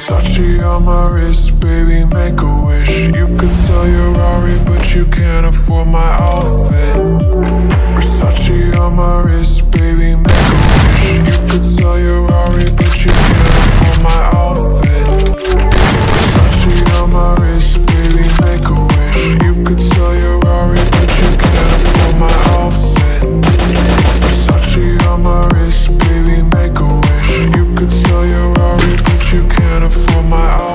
Versace on my wrist, baby, make a wish. You could sell your Rari, but you can't afford my outfit. Versace on my wrist, baby, make a wish. You could sell your Rari, but you can't afford my outfit. Versace on my wrist, baby, make a wish. You could sell your Rari, but you can't afford my outfit. Versace on my wrist, baby, make a wish. You could sell your Rari, but you can't afford my outfit.